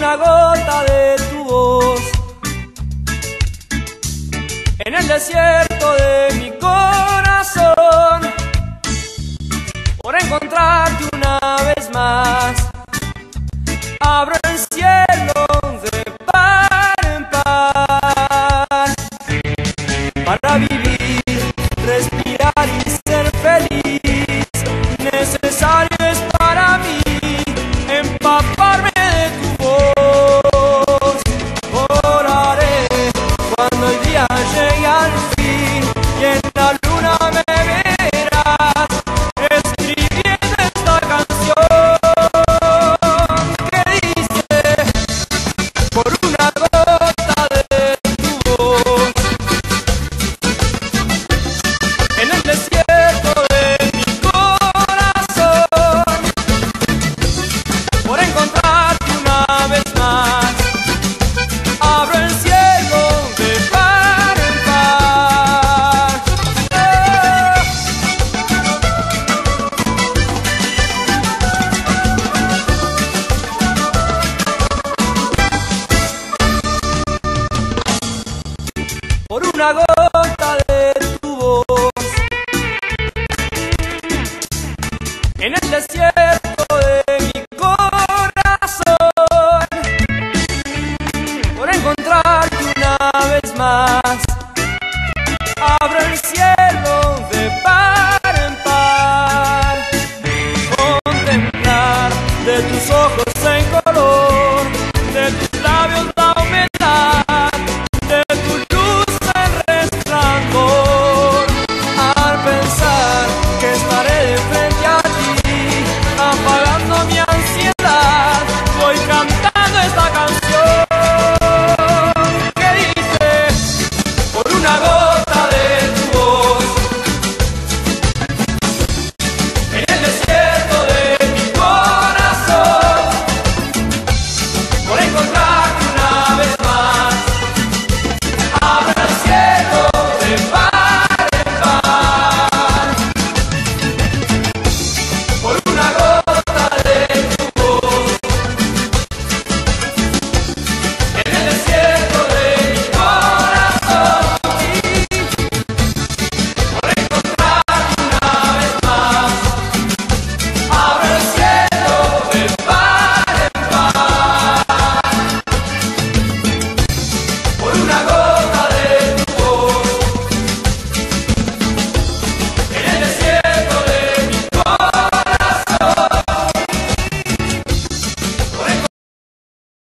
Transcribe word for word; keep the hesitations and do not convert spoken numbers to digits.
una gota de tu voz en el desierto de mi corazón, por encontrarte una vez más. Abro el cielo de par en par para vivir, respirar y ser feliz. Necesario es para mí empaparme de tu voz. Oraré cuando el día llegue al fin y en la luna me verás escribiendo esta canción que dice: por una gota de tu voz en el desierto de mi corazón, por encontrarte una vez más. Abro el cielo de par en par. Por una gota de tu voz en el desierto de mi corazón, por encontrarte una vez más. Abro el cielo de par en par, contemplar de tus ojos